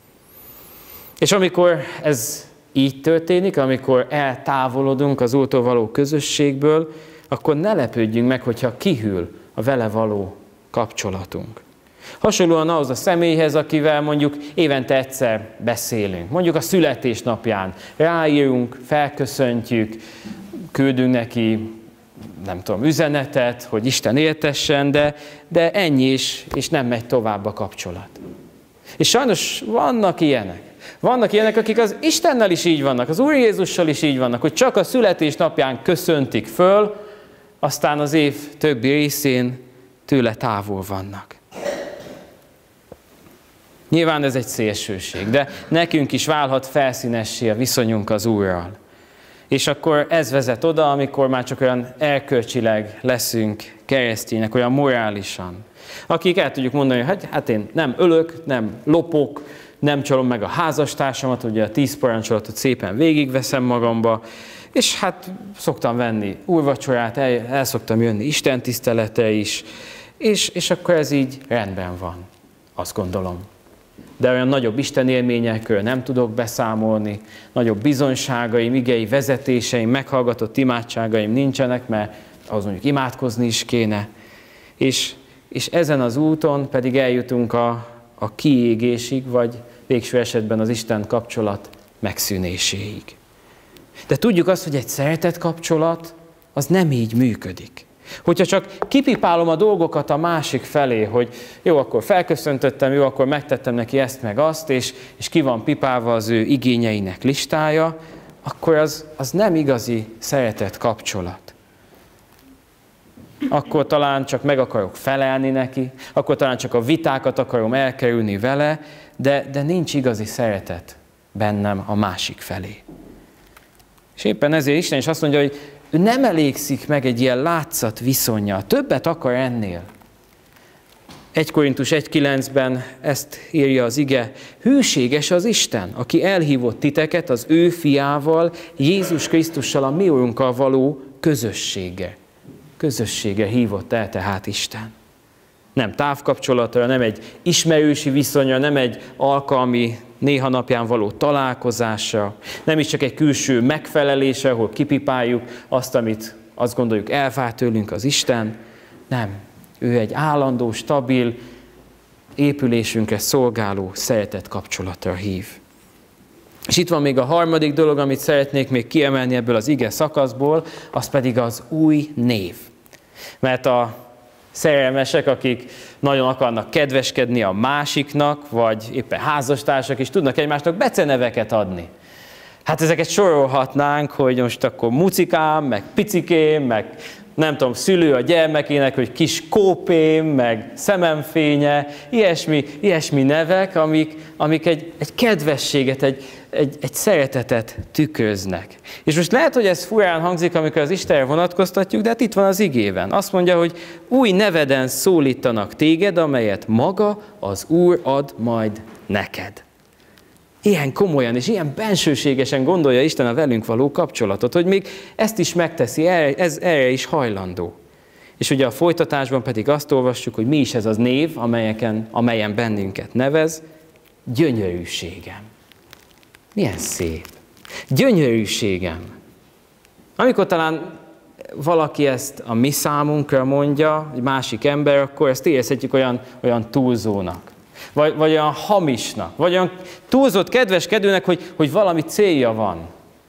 És amikor ez így történik, amikor eltávolodunk az Úrtól való közösségből, akkor ne lepődjünk meg, hogyha kihűl a vele való kapcsolatunk. Hasonlóan ahhoz a személyhez, akivel mondjuk évente egyszer beszélünk. Mondjuk a születésnapján ráírunk, felköszöntjük, küldünk neki, nem tudom, üzenetet, hogy Isten éltessen, de, de ennyi is, és nem megy tovább a kapcsolat. És sajnos vannak ilyenek. Vannak ilyenek, akik az Istennel is így vannak, az Úr Jézussal is így vannak, hogy csak a születésnapján köszöntik föl, aztán az év többi részén tőle távol vannak. Nyilván ez egy szélsőség, de nekünk is válhat felszínessé a viszonyunk az Úrral. És akkor ez vezet oda, amikor már csak olyan erkölcsileg leszünk keresztények, olyan morálisan. Akik el tudjuk mondani, hogy hát én nem ölök, nem lopok, nem csalom meg a házastársamat, ugye a tíz parancsolatot szépen végigveszem magamba, és hát szoktam venni úrvacsorát, el, el szoktam jönni istentisztelete is, és, és akkor ez így rendben van, azt gondolom. De olyan nagyobb istenélményekről nem tudok beszámolni, nagyobb bizonyságaim, igei vezetéseim, meghallgatott imádságaim nincsenek, mert ahhoz mondjuk imádkozni is kéne. És, és ezen az úton pedig eljutunk a, a kiégésig, vagy végső esetben az Isten kapcsolat megszűnéséig. De tudjuk azt, hogy egy szeretett kapcsolat, az nem így működik. Hogyha csak kipipálom a dolgokat a másik felé, hogy jó, akkor felköszöntöttem, jó, akkor megtettem neki ezt meg azt, és, és ki van pipálva az ő igényeinek listája, akkor az, az nem igazi szeretett kapcsolat. Akkor talán csak meg akarok felelni neki, akkor talán csak a vitákat akarom elkerülni vele, de, de nincs igazi szeretet bennem a másik felé. És éppen ezért Isten is azt mondja, hogy ő nem elégszik meg egy ilyen látszat viszonnyal, többet akar ennél. egy Korintus egy kilencben ezt írja az ige, hűséges az Isten, aki elhívott titeket az ő fiával, Jézus Krisztussal, a mi Urunkkal való közössége. Közössége hívott el tehát Isten. Nem távkapcsolatra, nem egy ismerősi viszonyra, nem egy alkalmi, néha napján való találkozásra, nem is csak egy külső megfelelésre, ahol kipipáljuk azt, amit azt gondoljuk elvár tőlünk az Isten. Nem. Ő egy állandó, stabil, épülésünkre szolgáló szeretett kapcsolatra hív. És itt van még a harmadik dolog, amit szeretnék még kiemelni ebből az ige szakaszból, az pedig az új név. Mert a szerelmesek, akik nagyon akarnak kedveskedni a másiknak, vagy éppen házastársak is tudnak egymásnak beceneveket adni. Hát ezeket sorolhatnánk, hogy most akkor mucikám, meg picikém, meg nem tudom, szülő a gyermekének, hogy kis kópém, meg szememfénye, ilyesmi, ilyesmi nevek, amik, amik egy, egy kedvességet, egy, egy, egy szeretetet tükröznek. És most lehet, hogy ez furán hangzik, amikor az Istenre vonatkoztatjuk, de hát itt van az igében. Azt mondja, hogy új neveden szólítanak téged, amelyet maga az Úr ad majd neked. Ilyen komolyan és ilyen bensőségesen gondolja Isten a velünk való kapcsolatot, hogy még ezt is megteszi, ez erre is hajlandó. És ugye a folytatásban pedig azt olvassuk, hogy mi is ez az név, amelyeken, amelyen bennünket nevez, gyönyörűségem. Milyen szép. Gyönyörűségem. Amikor talán valaki ezt a mi számunkra mondja, egy másik ember, akkor ezt érezhetjük olyan, olyan túlzónak. Vagy, vagy olyan hamisnak, vagy olyan túlzott kedveskedőnek, hogy, hogy valami célja van.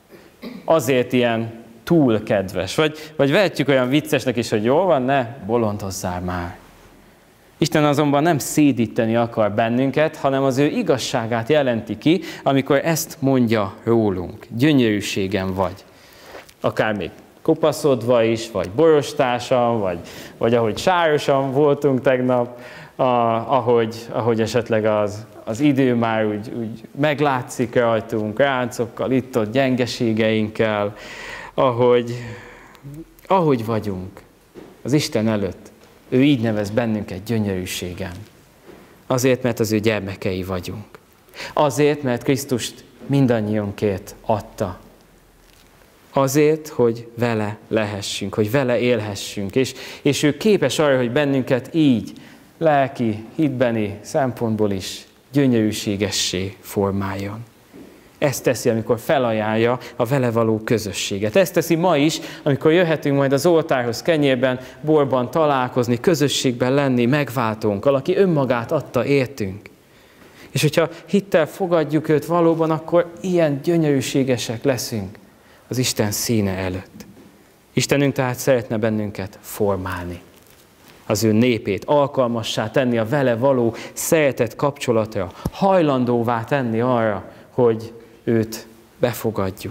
Azért ilyen túl kedves. Vagy, vagy vehetjük olyan viccesnek is, hogy jól van, ne bolondozzál már. Isten azonban nem szédíteni akar bennünket, hanem az ő igazságát jelenti ki, amikor ezt mondja rólunk. Gyönyörűségem vagy. Akár még kopaszodva is, vagy borostásan, vagy, vagy ahogy sárosan voltunk tegnap, A, ahogy, ahogy esetleg az, az idő már úgy, úgy meglátszik rajtunk, ráncokkal, itt-ott gyengeségeinkkel, ahogy, ahogy vagyunk az Isten előtt. Ő így nevez bennünket gyönyörűségen. Azért, mert az ő gyermekei vagyunk. Azért, mert Krisztust mindannyiunkért adta. Azért, hogy vele lehessünk, hogy vele élhessünk. És, és ő képes arra, hogy bennünket így, lelki, hitbeni szempontból is gyönyörűségessé formáljon. Ezt teszi, amikor felajánlja a vele való közösséget. Ezt teszi ma is, amikor jöhetünk majd az oltárhoz kenyérben, borban találkozni, közösségben lenni, megváltónkkal, aki önmagát adta értünk. És hogyha hittel fogadjuk őt valóban, akkor ilyen gyönyörűségesek leszünk az Isten színe előtt. Istenünk tehát szeretne bennünket formálni. Az ő népét alkalmassá tenni a vele való szeretet kapcsolatra, hajlandóvá tenni arra, hogy őt befogadjuk.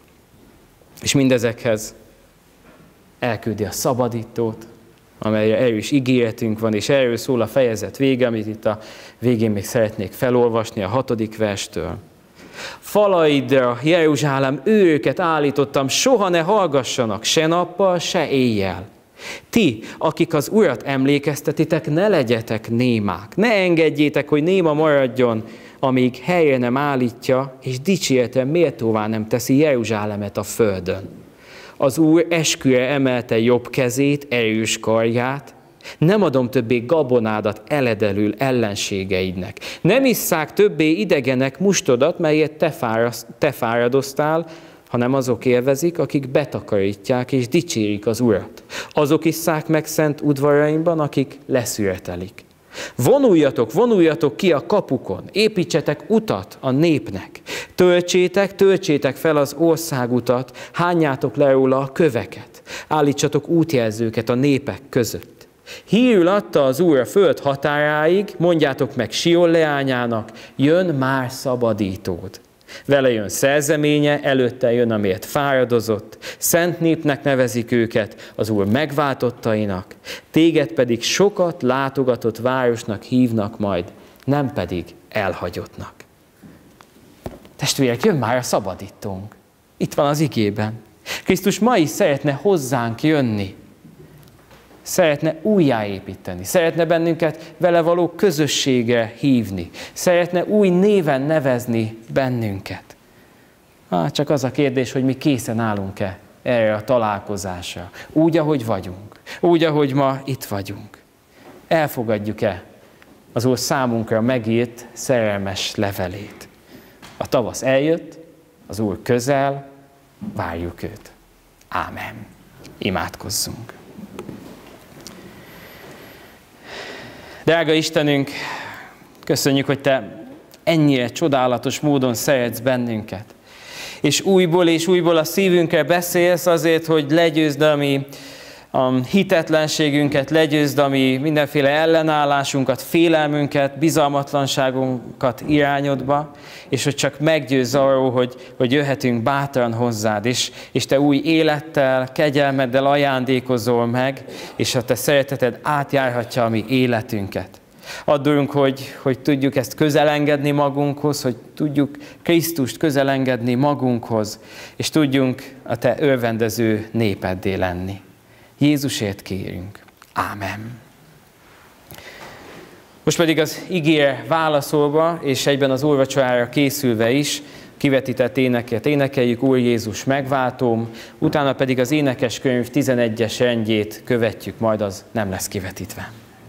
És mindezekhez elküldi a szabadítót, amelyre erős ígéretünk van, és erről szól a fejezet vége, amit itt a végén még szeretnék felolvasni a hatodik verstől. Falaidra, Jeruzsálem, őket állítottam, soha ne hallgassanak, se nappal, se éjjel. Ti, akik az Urat emlékeztetitek, ne legyetek némák. Ne engedjétek, hogy néma maradjon, amíg helyre nem állítja, és dicsérete méltóvá nem teszi Jeruzsálemet a földön. Az Úr esküre emelte jobb kezét, erős karját. Nem adom többé gabonádat eledelül ellenségeidnek. Nem isszák többé idegenek mustodat, melyet te, fárasz, te fáradoztál, hanem azok élvezik, akik betakarítják és dicsérik az Urat. Azok isszák meg szent udvaraimban, akik leszületelik. Vonuljatok, vonuljatok ki a kapukon, építsetek utat a népnek. Töltsétek, töltsétek fel az országutat, hányjátok le róla a köveket. Állítsatok útjelzőket a népek között. Hírül adta az Úr a föld határáig, mondjátok meg Sion leányának, jön már szabadítód. Vele jön szerzeménye, előtte jön, amiért fáradozott, szent népnek nevezik őket, az Úr megváltottainak, téged pedig sokat látogatott városnak hívnak majd, nem pedig elhagyottnak. Testvérek, jön már a szabadítónk. Itt van az igében. Krisztus ma is szeretne hozzánk jönni. Szeretne újjáépíteni, szeretne bennünket vele való közösségre hívni, szeretne új néven nevezni bennünket. Ah, csak az a kérdés, hogy mi készen állunk-e erre a találkozásra, úgy, ahogy vagyunk, úgy, ahogy ma itt vagyunk. Elfogadjuk-e az Úr számunkra megírt szerelmes levelét? A tavasz eljött, az Úr közel, várjuk őt. Ámen. Imádkozzunk. Drága Istenünk, köszönjük, hogy Te ennyire csodálatos módon szeretsz bennünket. És újból és újból a szívünkre beszélsz azért, hogy legyőzd a mi a hitetlenségünket, legyőzd a mi mindenféle ellenállásunkat, félelmünket, bizalmatlanságunkat irányodba, és hogy csak meggyőzz arról, hogy, hogy jöhetünk bátran hozzád, és, és te új élettel, kegyelmeddel ajándékozol meg, és a te szereteted átjárhatja a mi életünket. Addurunk, hogy, hogy tudjuk ezt közelengedni magunkhoz, hogy tudjuk Krisztust közelengedni magunkhoz, és tudjunk a te örvendező népeddé lenni. Jézusért kérünk. Ámen. Most pedig az igére válaszolva, és egyben az úrvacsorára készülve is, kivetített éneket énekeljük, Úr Jézus megváltóm, utána pedig az énekeskönyv tizenegyes rendjét követjük, majd az nem lesz kivetítve.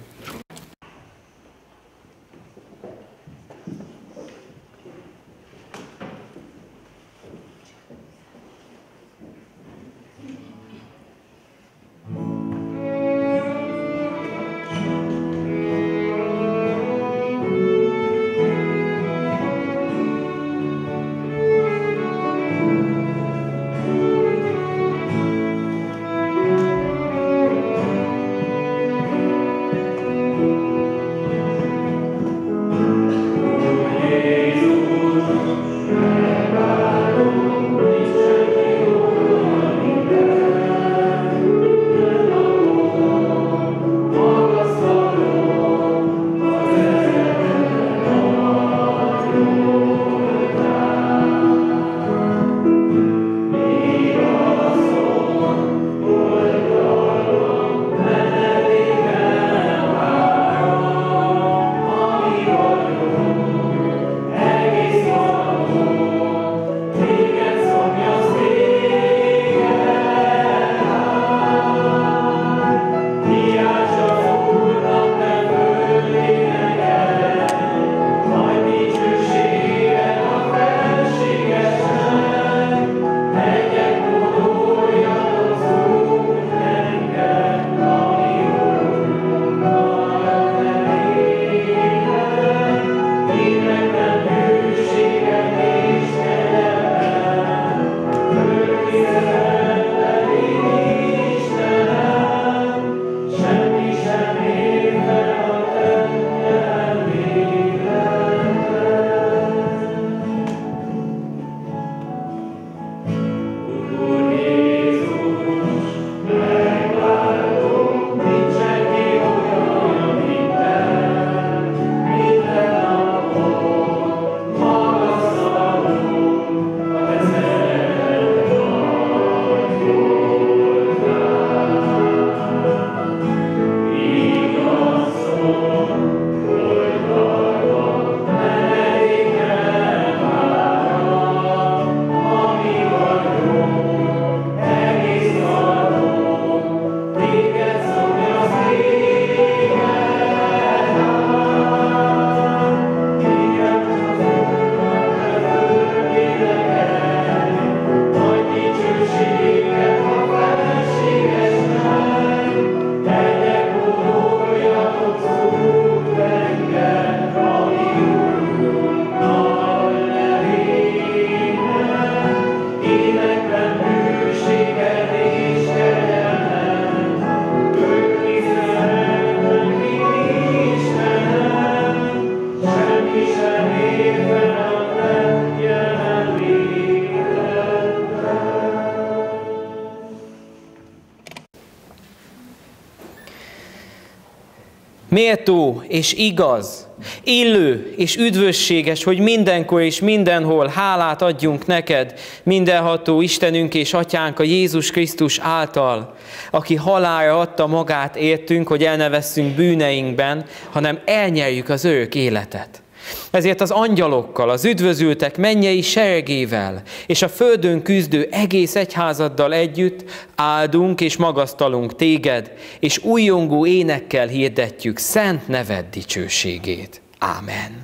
Méltó és igaz, illő és üdvösséges, hogy mindenkor és mindenhol hálát adjunk neked, mindenható Istenünk és Atyánk a Jézus Krisztus által, aki halálra adta magát értünk, hogy el ne vesszünk bűneinkben, hanem elnyerjük az örök életet. Ezért az angyalokkal, az üdvözültek mennyei seregével és a földön küzdő egész egyházaddal együtt áldunk és magasztalunk téged, és újjongó énekkel hirdetjük szent neved dicsőségét. Ámen.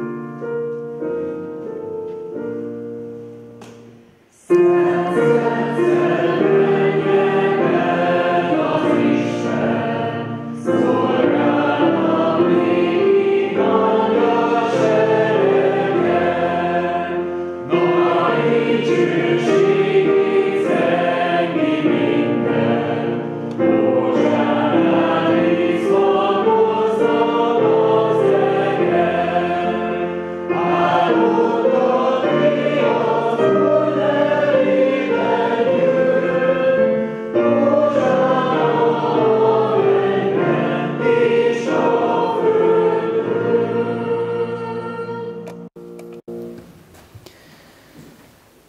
Yes.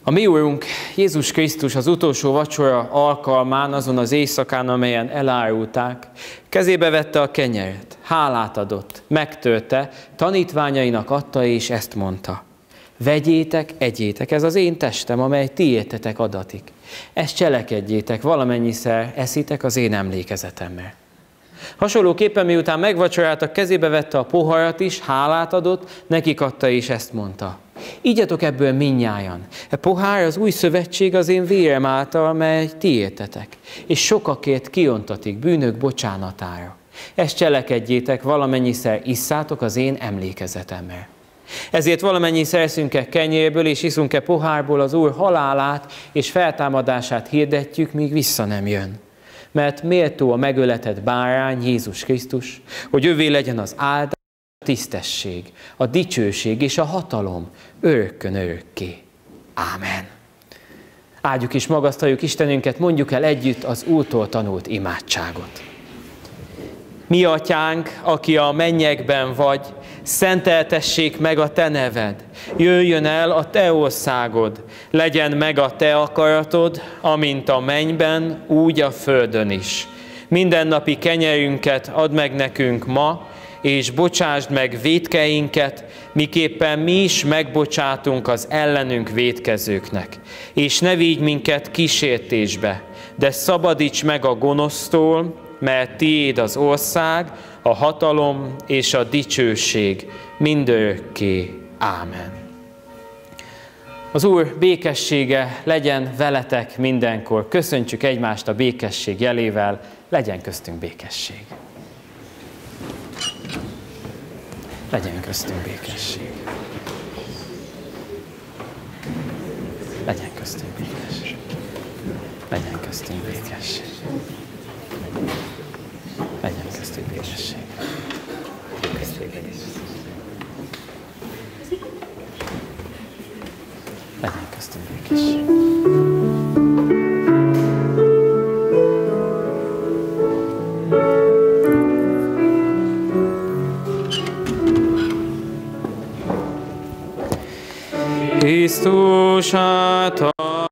A mi Úrunk Jézus Krisztus az utolsó vacsora alkalmán, azon az éjszakán, amelyen elárulták, kezébe vette a kenyeret, hálát adott, megtörte, tanítványainak adta, és ezt mondta: vegyétek, egyétek, ez az én testem, amely tiétetek adatik. Ezt cselekedjétek, valamennyiszer eszitek az én emlékezetemmel. Hasonlóképpen miután megvacsoráltak, kezébe vette a poharat is, hálát adott, nekik adta, és ezt mondta: igyatok ebből mindnyájan. E pohár az új szövetség az én vérem által, mely tiétetek, és sokakért kiontatik bűnök bocsánatára. Ezt cselekedjétek, valamennyiszer isszátok az én emlékezetemmel. Ezért valamennyiszer eszünk-e kenyérből és iszunk-e pohárból, az Úr halálát és feltámadását hirdetjük, míg vissza nem jön. Mert méltó a megöletett bárány, Jézus Krisztus, hogy övé legyen az áldás, a tisztesség, a dicsőség és a hatalom örökkön örökké. Ámen. Áldjuk és magasztaljuk Istenünket, mondjuk el együtt az Úrtól tanult imádságot. Mi atyánk, aki a mennyekben vagy, szenteltessék meg a te neved, jöjjön el a te országod, legyen meg a te akaratod, amint a mennyben, úgy a földön is. Mindennapi kenyerünket add meg nekünk ma, és bocsásd meg vétkeinket, miképpen mi is megbocsátunk az ellenünk vétkezőknek. És ne vigy minket kísértésbe, de szabadíts meg a gonosztól, mert tiéd az ország, a hatalom és a dicsőség mindörökké. Ámen. Az Úr békessége legyen veletek mindenkor. Köszöntsük egymást a békesség jelével, legyen köztünk békesség. Legyen köztünk békesség. Legyen köztünk békesség. Legyen köztünk békesség. Legyen köztünk békesség. Legyen köztünk békesség. Krisztus által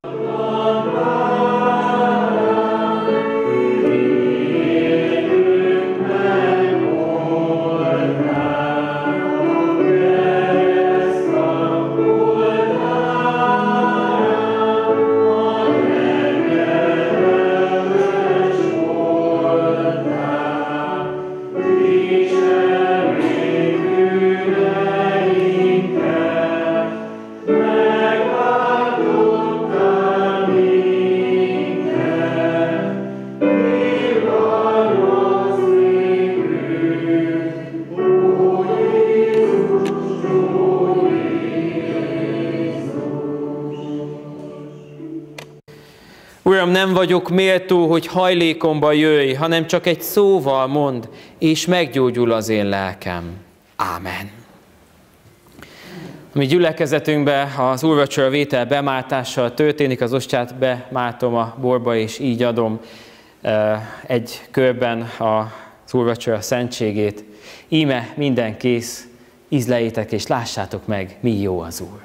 Uram, nem vagyok méltó, hogy hajlékomba jöjj, hanem csak egy szóval mondd, és meggyógyul az én lelkem. Ámen. A mi gyülekezetünkben az úrvacsora vétel bemártással történik, az ostját bemártom a borba, és így adom egy körben az úrvacsora szentségét. Íme minden kész, ízleljétek és lássátok meg, mi jó az Úr.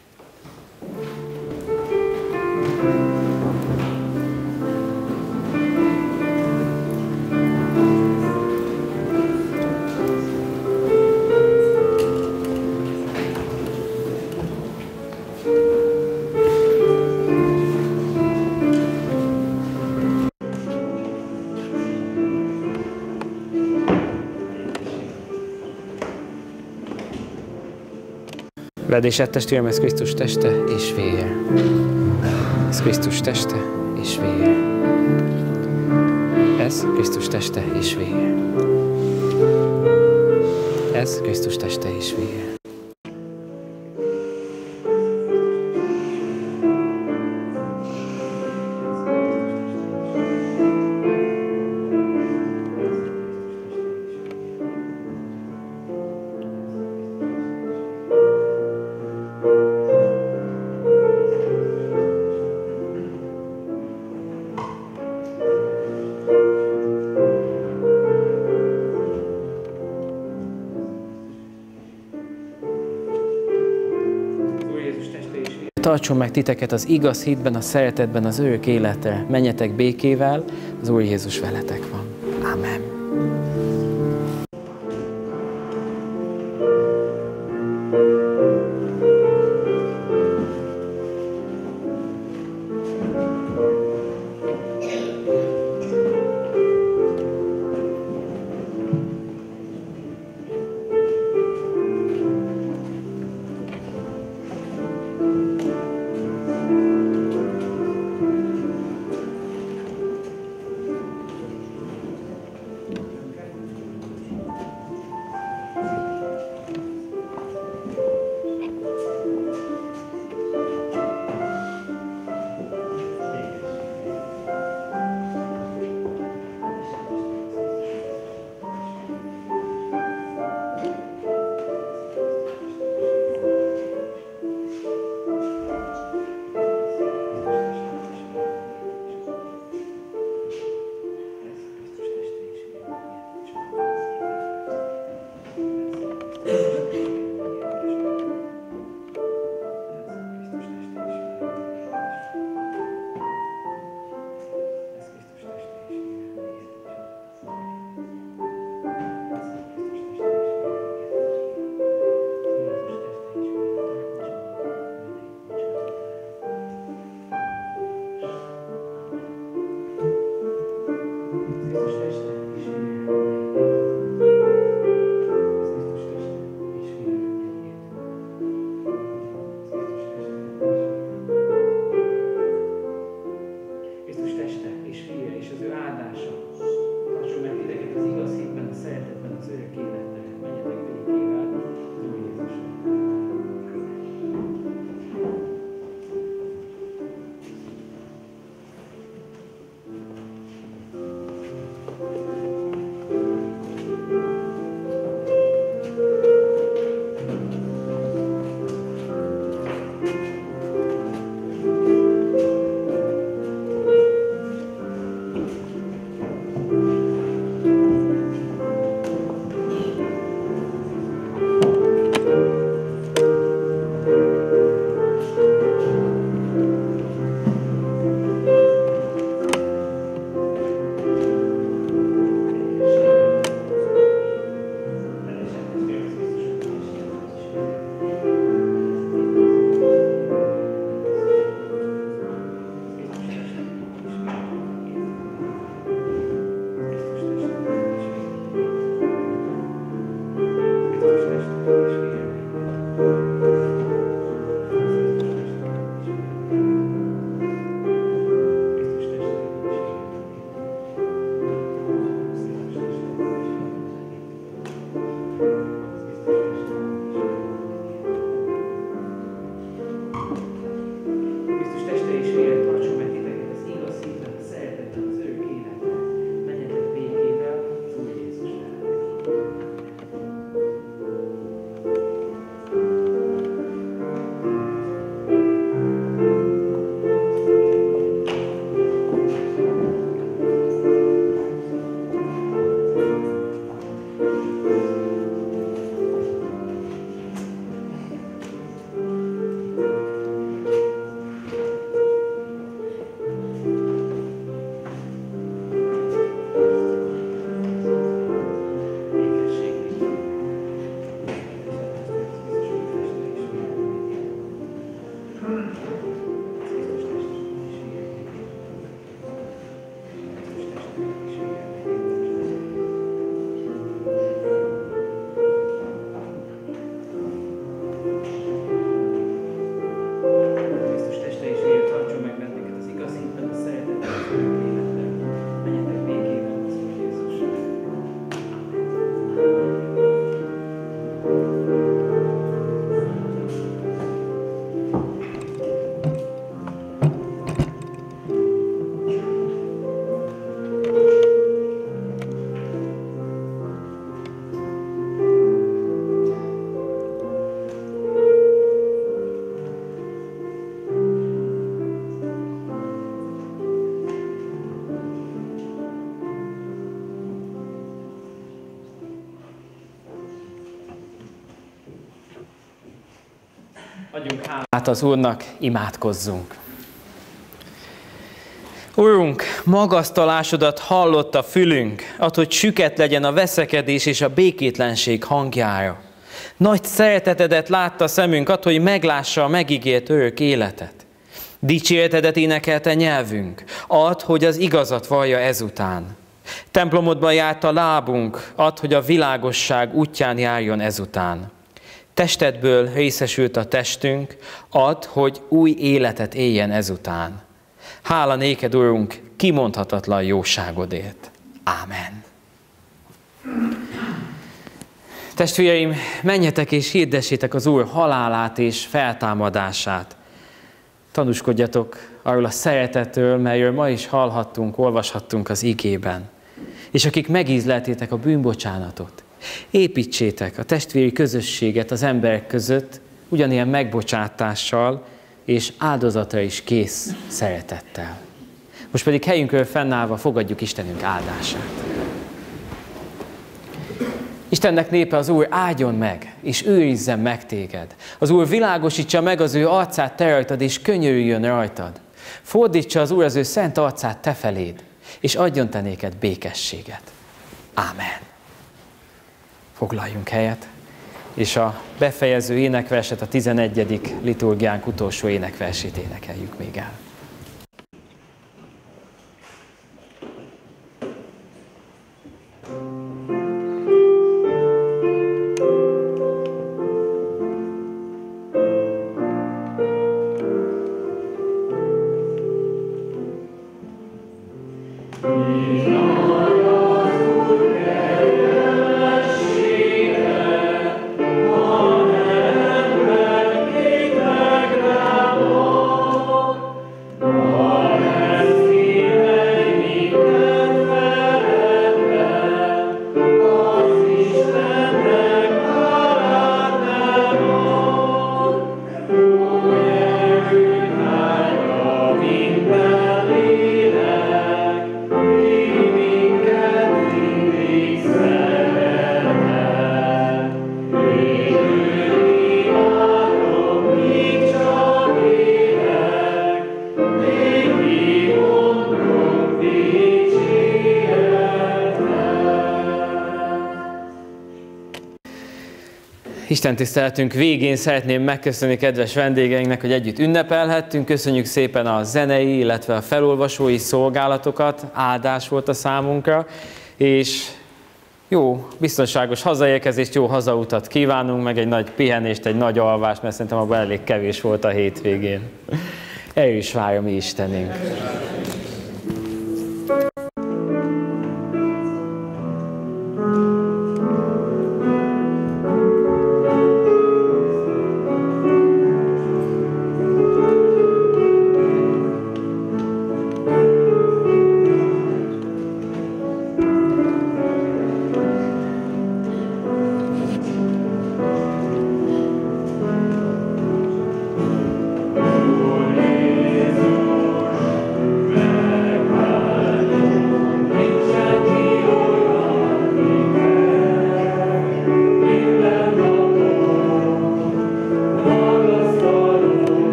Vedd és edd, testvérem, ez Krisztus teste és vére. Ez Krisztus teste és vére. Ez Krisztus teste és vére. Ez Krisztus teste és vére. tartson meg titeket az igaz hitben, a szeretetben, az örök életre. Menjetek békével, az Úr Jézus veletek van. Amen. Adjunk hálát az Úrnak, imádkozzunk. Urunk, magasztalásodat hallott a fülünk, add, hogy süket legyen a veszekedés és a békétlenség hangjára. Nagy szeretetedet látta a szemünk, add, hogy meglássa a megígért örök életet. Dicséretedet énekelte nyelvünk, add, hogy az igazat vallja ezután. Templomodban járt a lábunk, add, hogy a világosság útján járjon ezután. Testedből részesült a testünk, add, hogy új életet éljen ezután. Hála néked, Urunk, kimondhatatlan jóságodért. Ámen. Testvéreim, menjetek és hirdessétek az Úr halálát és feltámadását. Tanúskodjatok arról a szeretetről, melyről ma is hallhattunk, olvashattunk az igében. És akik megízleltétek a bűnbocsánatot, építsétek a testvéri közösséget az emberek között, ugyanilyen megbocsátással és áldozatra is kész szeretettel. Most pedig helyünkről fennállva fogadjuk Istenünk áldását. Istennek népe, az Úr áldjon meg, és őrizzen meg téged. Az Úr világosítsa meg az ő arcát te rajtad, és könyörüljön rajtad. Fordítsa az Úr az ő szent arcát te feléd, és adjon te néked békességet. Ámen. Foglaljunk helyet, és a befejező énekverset, a tizenegyedik liturgiánk utolsó énekversét énekeljük még el. Isten tiszteletünk végén szeretném megköszönni kedves vendégeinknek, hogy együtt ünnepelhettünk. Köszönjük szépen a zenei, illetve a felolvasói szolgálatokat, áldás volt a számunkra, és jó, biztonságos hazaérkezést, jó hazautat kívánunk, meg egy nagy pihenést, egy nagy alvást, mert szerintem abban elég kevés volt a hétvégén. El is várja mi Istenünk.